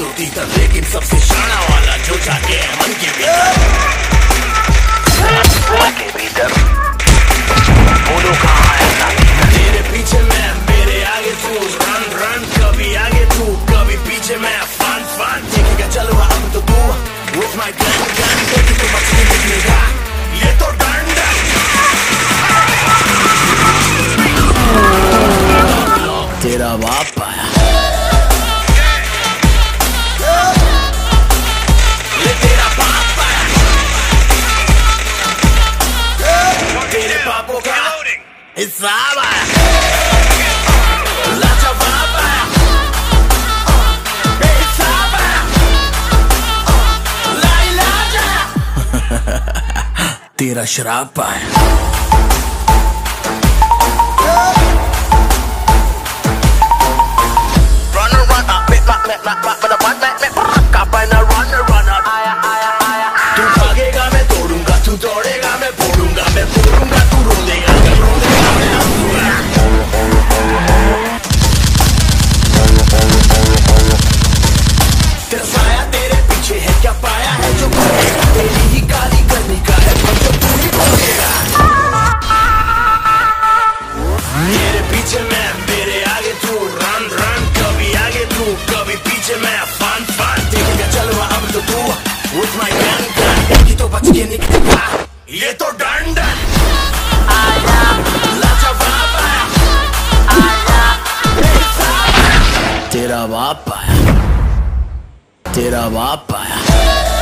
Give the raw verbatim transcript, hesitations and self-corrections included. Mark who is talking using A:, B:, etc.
A: दो तीतर, लेकिन सबसे शाना वाला जो जाके है मन के भीतर। मन के भीतर बोलो कहाँ है साथी? तेरे पीछे मैं, मेरे आगे तू, रन रन, कभी आगे तू कभी पीछे मैं, फन फन देखेगा चलो अब तो तू with my gun gun, देखी तो बच के निकलेगा ये तो डंडा। तेरा बाप आया, ये तेरा बाप आया, तेरे बापों का हिसाब आया, लाजवाब आया, बेहिसाब आया, लाइलाज आया, तेरा शराब आया। तू भागेगा मैं तोड़ूंगा, तू दौड़ेगा मैं फोड़ूंगा, मैं फोड़ूंगा तू रोलेगा, मैं रोलेगा मैं हंसूंगा। तेरा साया तेरे पीछे है, क्या पाया है जो भागेगा, तेरी ही काली करनी का है पर जो तू ही भागेगा। तेरे पीछे मैं, मेरे आगे तू, रन रन, कभी आगे तू कभी पीछे मैं, फन फन देखेगा चलो अब तो तू with my gun gun, देखी तो बच के निकलेगा ये तो डंडन आया, लाजवाब आया, आया, बेहिसाब आया, तेरा बाप आया, तेरा बाप आया।